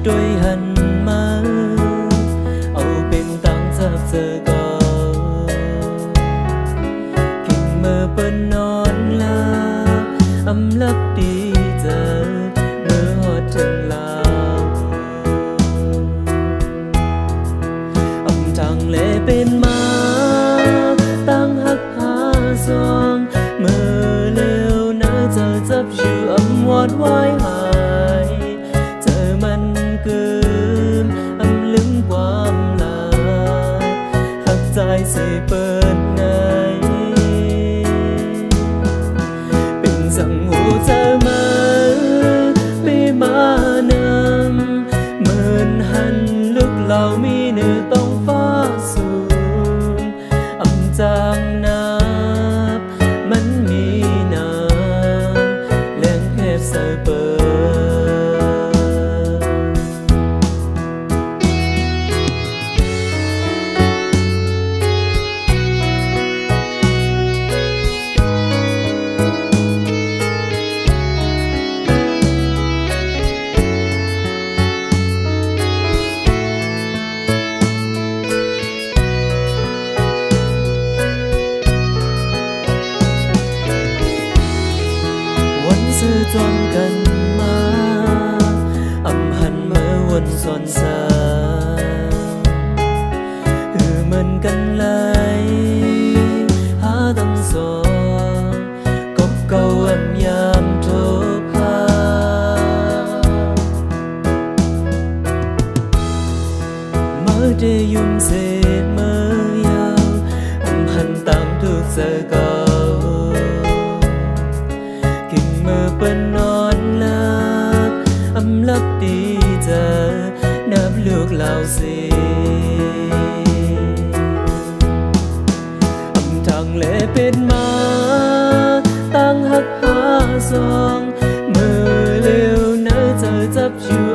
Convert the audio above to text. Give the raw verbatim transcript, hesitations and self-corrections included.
đôi hằn mơ âu bên tăng giáp giờ có kinh mơ bên non la âm lấp đi giờ mơ hót chân lao âm thằng lệ bên má tăng hắc hà giòn mơ lêu nỡ giờ dấp chịu âm ngoan hoài hài giờ mình cơm âm lưng qua âm là hắc dài sẽ bên này bình rằng ngủ giờ mơ bê má nằm mơn hằn lúc lao mi nữ tông phá xuân âm giang nắp mắn mi nằm lên khép sợi bờ sư tròn cần ma âm hằn mơ quần son xa hư mình cần lại há tâm gió cốc câu âm nham thốt ha mơ đê yum dê mơ yao âm hằn tăng thuộc giờ cầu mơ bên non lấp âm lấp đi giờ nắp lược lao gì âm thằng lệ bên má tăng hắc hà giòn mơ lêu nỡ giờ dấp chịu